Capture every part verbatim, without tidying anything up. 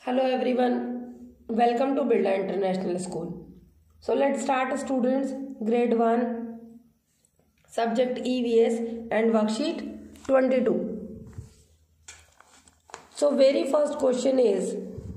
Hello everyone, welcome to Birla International School. So let's start students, grade one, subject E V S and worksheet twenty-two. So very first question is,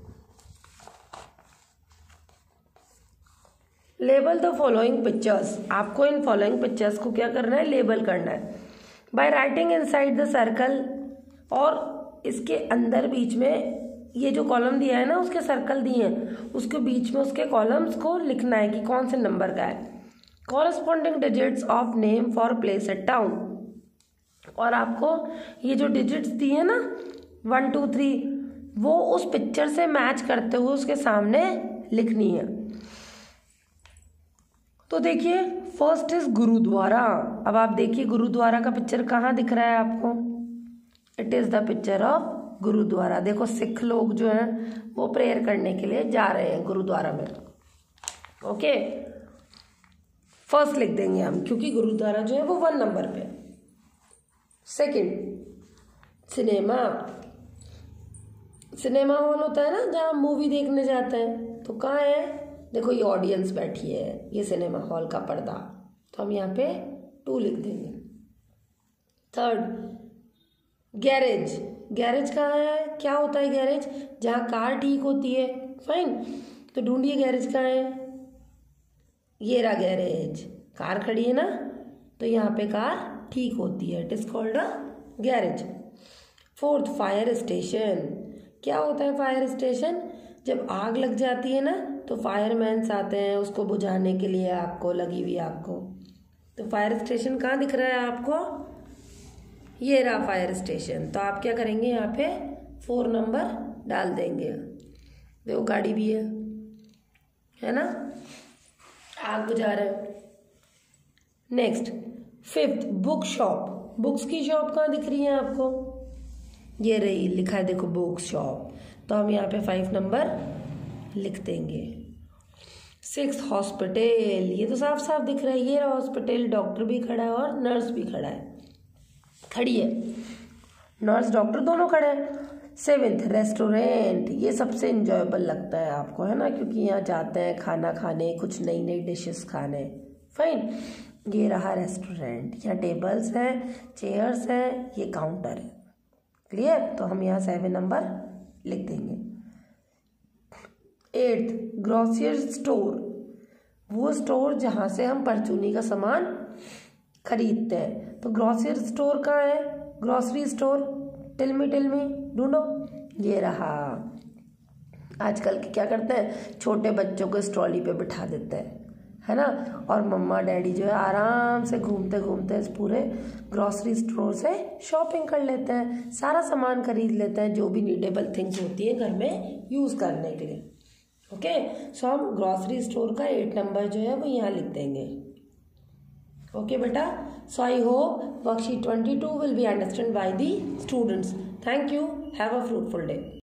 label the following pictures. आपको इन following pictures को क्या करना है, label करना है by writing inside the circle, और इसके अंदर बीच में ये जो कॉलम दिया है ना, उसके सर्कल दिए हैं, उसके बीच में उसके कॉलम्स को लिखना है कि कौन से नंबर का है. Corresponding digits of name for place at town, और आपको ये जो डिजिट्स दिए हैं ना वन टू थ्री, वो उस पिक्चर से मैच करते हुए उसके सामने लिखनी है. तो देखिए फर्स्ट इज गुरुद्वारा. अब आप देखिए गुरुद्वारा का पिक्चर कहाँ दिख रहा है आपको. It is the picture of gurdwara. देखो सिख लोग जो हैं वो प्रेयर करने के लिए जा रहे हैं गुरुद्वारा में. ओके, फर्स्ट लिख देंगे हम क्योंकि गुरुद्वारा जो है वो वन नंबर पे. Second, cinema. सिनेमा हॉल होता है ना जहाँ मूवी देखने जाते हैं, तो कहाँ है, देखो ये ऑडियंस बैठी है, ये सिनेमा हॉल का पर्दा, तो हम यहाँ पे टू लिख देंगे. Third, garage. गैरेज कहाँ है, क्या होता है गैरेज, जहाँ कार ठीक होती है. फाइन, तो ढूंढिए गैरेज कहाँ है. ये रहा गैरेज, कार खड़ी है ना, तो यहाँ पे कार ठीक होती है. It is called a garage. Fourth, fire station. क्या होता है फायर स्टेशन, जब आग लग जाती है ना तो फायरमैन्स आते हैं उसको बुझाने के लिए, आग को लगी हुई आग को. तो फायर स्टेशन कहाँ दिख रहा है आपको, ये रहा फायर स्टेशन. तो आप क्या करेंगे, यहाँ पे फोर नंबर डाल देंगे. देखो गाड़ी भी है है ना, आग बुझा रहे हैं. Next, fifth, book shop. Books की शॉप कहाँ दिख रही है आपको, ये रही, लिखा है देखो बुक शॉप, तो हम यहाँ पे फाइव नंबर लिख देंगे. Six, hospital. ये तो साफ साफ दिख रहा है, ये रहा हॉस्पिटल, डॉक्टर भी खड़ा है और नर्स भी खड़ा है, खड़ी है, नर्स डॉक्टर दोनों खड़े हैं. Seventh, restaurant. ये सबसे इंजॉयबल लगता है आपको, है ना, क्योंकि यहाँ जाते हैं खाना खाने, कुछ नई नई डिशेस खाने. फाइन, ये रहा रेस्टोरेंट, यहाँ टेबल्स हैं, चेयर्स हैं, ये काउंटर है. क्लियर, तो हम यहाँ सेवन नंबर लिख देंगे. Eighth, grocery store. वो स्टोर जहाँ से हम परचूनी का सामान खरीदते हैं. तो ग्रोसरी स्टोर कहाँ है, grocery store, tell me tell me, ढूंढो. ये रहा. आजकल के क्या करते हैं, छोटे बच्चों को इस ट्रॉली पे बिठा देते हैं, है ना, और मम्मा डैडी जो है आराम से घूमते घूमते इस पूरे ग्रोसरी स्टोर से शॉपिंग कर लेते हैं, सारा सामान खरीद लेते हैं जो भी नीडेबल थिंग्स होती है घर में यूज़ करने के लिए. ओके, सो हम ग्रोसरी स्टोर का एट नंबर जो है वो यहाँ लिख देंगे. Okay beta, so I hope worksheet twenty-two will be understood by the students. Thank you. Have a fruitful day.